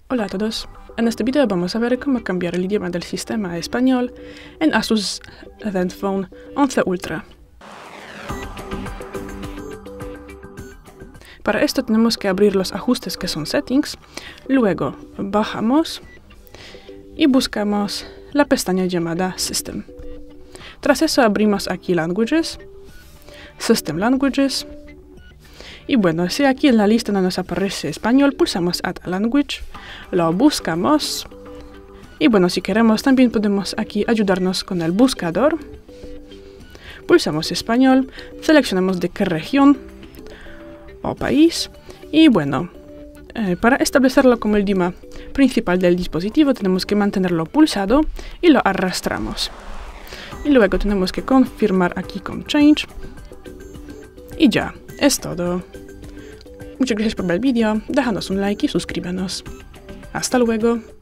Hola a todos. En este video vamos a ver cómo cambiar el idioma del sistema a español en Asus ZenFone 11 Ultra. Para esto tenemos que abrir los ajustes que son Settings, luego bajamos y buscamos la pestaña llamada System. Tras eso abrimos aquí Languages, System Languages, y bueno, si aquí en la lista no nos aparece español, pulsamos Add a Language, lo buscamos, y bueno, si queremos también podemos aquí ayudarnos con el buscador. Pulsamos español, seleccionamos de qué región o país, y bueno, para establecerlo como el idioma principal del dispositivo tenemos que mantenerlo pulsado y lo arrastramos. Y luego tenemos que confirmar aquí con Change. Y ya, es todo. Muchas gracias por ver el vídeo, déjanos un like y suscríbanos. Hasta luego.